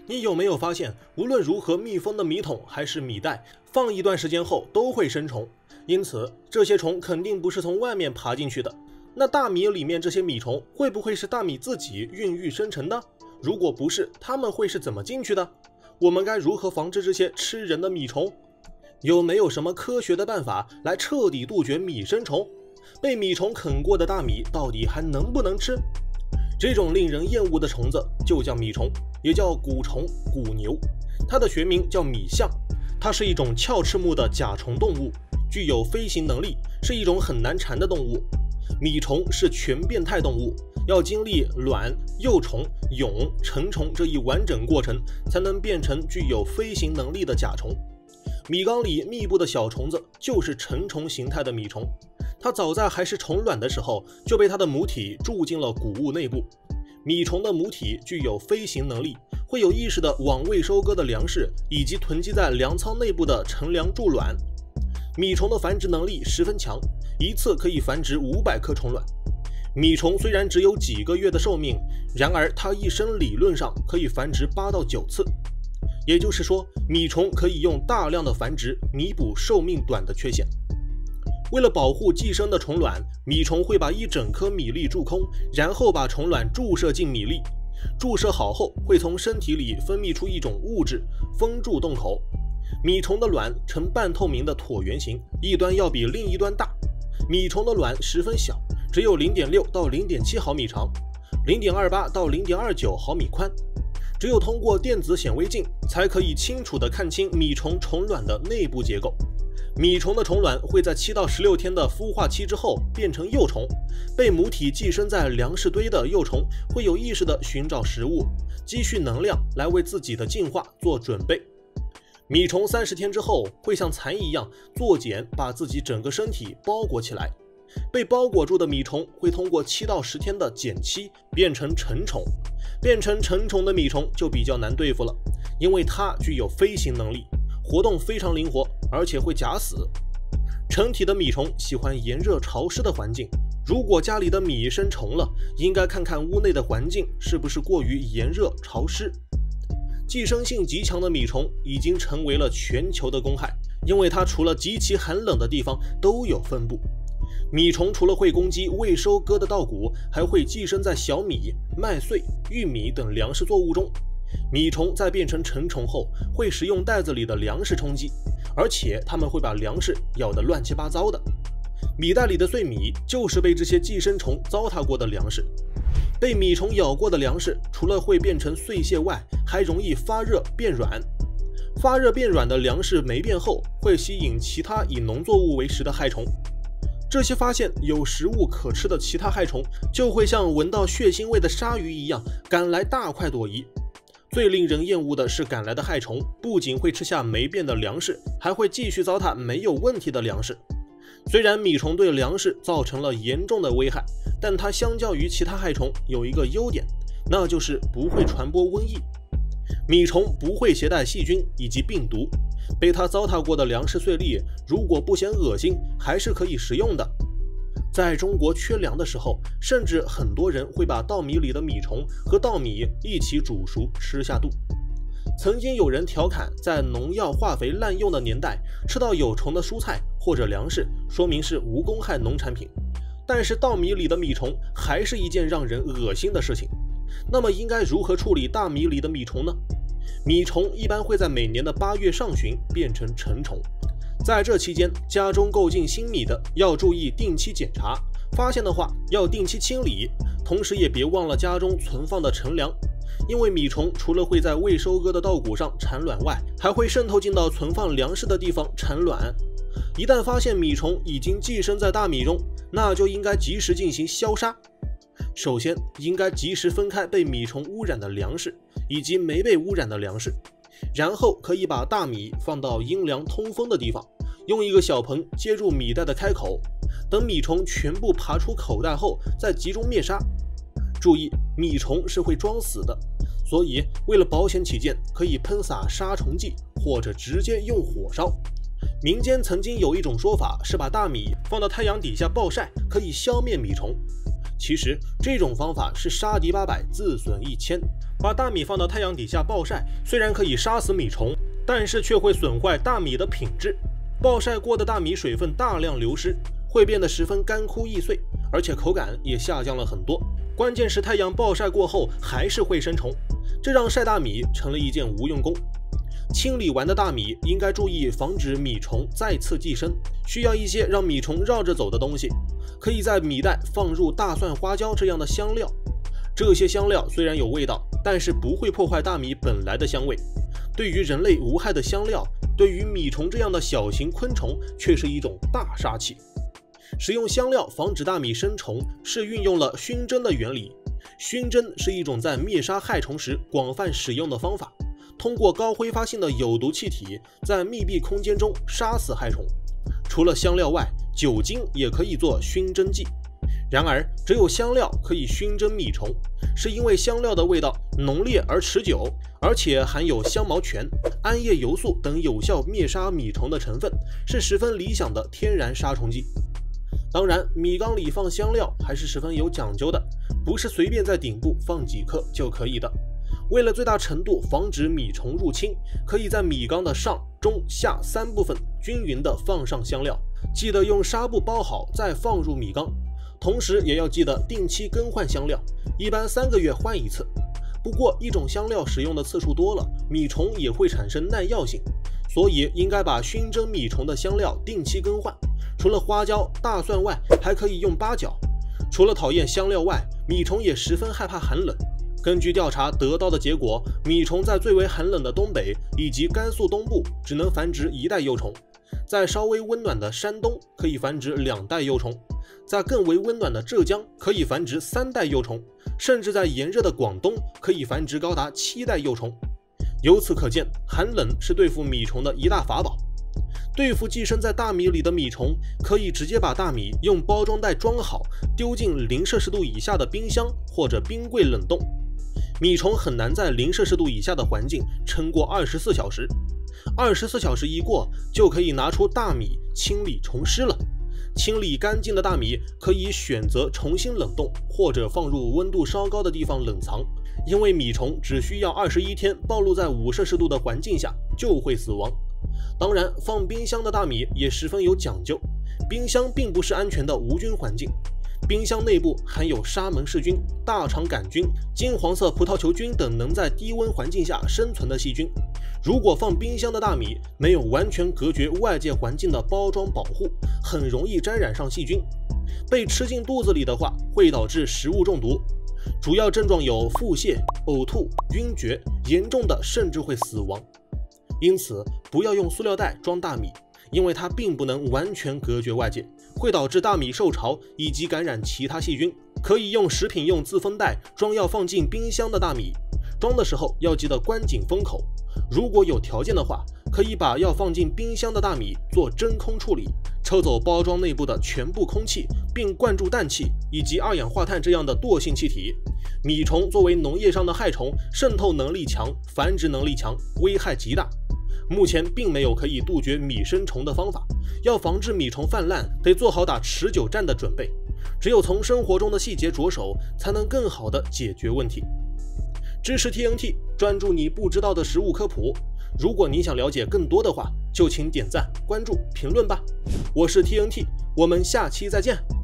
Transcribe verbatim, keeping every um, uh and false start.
你有没有发现，无论如何密封的米桶还是米袋，放一段时间后都会生虫，因此这些虫肯定不是从外面爬进去的。那大米里面这些米虫会不会是大米自己孕育生成的？如果不是，它们会是怎么进去的？我们该如何防治这些吃人的米虫？有没有什么科学的办法来彻底杜绝米生虫？被米虫啃过的大米到底还能不能吃？这种令人厌恶的虫子就叫米虫，也叫蛊虫、蛊牛，它的学名叫米象。它是一种鞘翅目的甲虫动物，具有飞行能力，是一种很难缠的动物。米虫是全变态动物，要经历卵、幼虫、蛹、成虫这一完整过程，才能变成具有飞行能力的甲虫。米缸里密布的小虫子就是成虫形态的米虫，它早在还是虫卵的时候就被它的母体住进了谷物内部。米虫的母体具有飞行能力，会有意识地往未收割的粮食以及囤积在粮仓内部的陈粮贮卵。米虫的繁殖能力十分强，一次可以繁殖五百颗虫卵。米虫虽然只有几个月的寿命，然而它一生理论上可以繁殖八到九次。也就是说，米虫可以用大量的繁殖弥补寿命短的缺陷。为了保护寄生的虫卵，米虫会把一整颗米粒蛀空，然后把虫卵注射进米粒。注射好后，会从身体里分泌出一种物质，封住洞口。米虫的卵呈半透明的椭圆形，一端要比另一端大。米虫的卵十分小，只有 零点六到零点七毫米长， 零点二八到零点二九毫米宽。只有通过电子显微镜才可以清楚地看清米虫虫卵的内部结构。米虫的虫卵会在七到十六天的孵化期之后变成幼虫，被母体寄生在粮食堆的幼虫会有意识地寻找食物，积蓄能量来为自己的进化做准备。米虫三十天之后会像蚕一样作茧，把自己整个身体包裹起来。被包裹住的米虫会通过七到十天的茧期变成成虫。变成成虫的米虫就比较难对付了，因为它具有飞行能力，活动非常灵活，而且会假死。成体的米虫喜欢炎热潮湿的环境，如果家里的米生虫了，应该看看屋内的环境是不是过于炎热潮湿。寄生性极强的米虫已经成为了全球的公害，因为它除了极其寒冷的地方都有分布。米虫除了会攻击未收割的稻谷，还会寄生在小米、麦穗、玉米等粮食作物中。米虫在变成成虫后，会食用袋子里的粮食充饥，而且它们会把粮食咬得乱七八糟的。米袋里的碎米就是被这些寄生虫糟蹋过的粮食。被米虫咬过的粮食，除了会变成碎屑外，还容易发热变软。发热变软的粮食霉变后，会吸引其他以农作物为食的害虫。这些发现有食物可吃的其他害虫，就会像闻到血腥味的鲨鱼一样赶来大快朵颐。最令人厌恶的是，赶来的害虫不仅会吃下霉变的粮食，还会继续糟蹋没有问题的粮食。虽然米虫对粮食造成了严重的危害，但它相较于其他害虫有一个优点，那就是不会传播瘟疫。米虫不会携带细菌以及病毒，被它糟蹋过的粮食碎粒如果不嫌恶心，还是可以食用的。在中国缺粮的时候，甚至很多人会把稻米里的米虫和稻米一起煮熟吃下肚。曾经有人调侃，在农药化肥滥用的年代，吃到有虫的蔬菜或者粮食，说明是无公害农产品。但是稻米里的米虫还是一件让人恶心的事情。那么应该如何处理大米里的米虫呢？米虫一般会在每年的八月上旬变成成虫，在这期间，家中购进新米的要注意定期检查，发现的话要定期清理，同时也别忘了家中存放的陈粮。因为米虫除了会在未收割的稻谷上产卵外，还会渗透进到存放粮食的地方产卵。一旦发现米虫已经寄生在大米中，那就应该及时进行消杀。首先，应该及时分开被米虫污染的粮食以及没被污染的粮食，然后可以把大米放到阴凉通风的地方，用一个小盆接住米袋的开口，等米虫全部爬出口袋后，再集中灭杀。注意，米虫是会装死的，所以为了保险起见，可以喷洒杀虫剂或者直接用火烧。民间曾经有一种说法是把大米放到太阳底下暴晒，可以消灭米虫。 其实这种方法是杀敌八百，自损一千。把大米放到太阳底下暴晒，虽然可以杀死米虫，但是却会损坏大米的品质。暴晒过的大米水分大量流失，会变得十分干枯易碎，而且口感也下降了很多。关键是太阳暴晒过后还是会生虫，这让晒大米成了一件无用功。清理完的大米应该注意防止米虫再次寄生，需要一些让米虫绕着走的东西，可以在米袋放入大蒜、花椒这样的香料。这些香料虽然有味道，但是不会破坏大米本来的香味。对于人类无害的香料，对于米虫这样的小型昆虫却是一种大杀器。使用香料防止大米生虫，是运用了熏蒸的原理。熏蒸是一种在灭杀害虫时广泛使用的方法，通过高挥发性的有毒气体在密闭空间中杀死害虫。除了香料外，酒精也可以做熏蒸剂。然而，只有香料可以熏蒸米虫，是因为香料的味道浓烈而持久，而且含有香茅醛、桉叶油素等有效灭杀米虫的成分，是十分理想的天然杀虫剂。当然，米缸里放香料还是十分有讲究的，不是随便在顶部放几克就可以的。为了最大程度防止米虫入侵，可以在米缸的上、中、下三部分均匀地放上香料，记得用纱布包好再放入米缸。同时也要记得定期更换香料，一般三个月换一次。不过一种香料使用的次数多了，米虫也会产生耐药性，所以应该把熏蒸米虫的香料定期更换。除了花椒、大蒜外，还可以用八角。除了讨厌香料外，米虫也十分害怕寒冷。根据调查得到的结果，米虫在最为寒冷的东北以及甘肃东部只能繁殖一代幼虫，在稍微温暖的山东可以繁殖两代幼虫，在更为温暖的浙江可以繁殖三代幼虫，甚至在炎热的广东可以繁殖高达七代幼虫。由此可见，寒冷是对付米虫的一大法宝。对付寄生在大米里的米虫，可以直接把大米用包装袋装好，丢进零摄氏度以下的冰箱或者冰柜冷冻。米虫很难在零摄氏度以下的环境撑过二十四小时，二十四小时一过，就可以拿出大米清理虫尸了。清理干净的大米可以选择重新冷冻，或者放入温度稍高的地方冷藏，因为米虫只需要二十一天暴露在五摄氏度的环境下就会死亡。当然，放冰箱的大米也十分有讲究，冰箱并不是安全的无菌环境，冰箱内部含有沙门氏菌、大肠杆菌、金黄色葡萄球菌等能在低温环境下生存的细菌。如果放冰箱的大米没有完全隔绝外界环境的包装保护，很容易沾染上细菌，被吃进肚子里的话，会导致食物中毒。主要症状有腹泻、呕吐、晕厥，严重的甚至会死亡。因此，不要用塑料袋装大米，因为它并不能完全隔绝外界，会导致大米受潮以及感染其他细菌。可以用食品用自封袋装要放进冰箱的大米，装的时候要记得关紧封口。如果有条件的话，可以把要放进冰箱的大米做真空处理，抽走包装内部的全部空气，并灌注氮气以及二氧化碳这样的惰性气体。米虫作为农业上的害虫，渗透能力强，繁殖能力强，危害极大。目前并没有可以杜绝米生虫的方法，要防治米虫泛滥，得做好打持久战的准备。只有从生活中的细节着手，才能更好地解决问题。支持 T N T， 专注你不知道的食物科普。如果你想了解更多的话，就请点赞、关注、评论吧。我是 T N T， 我们下期再见。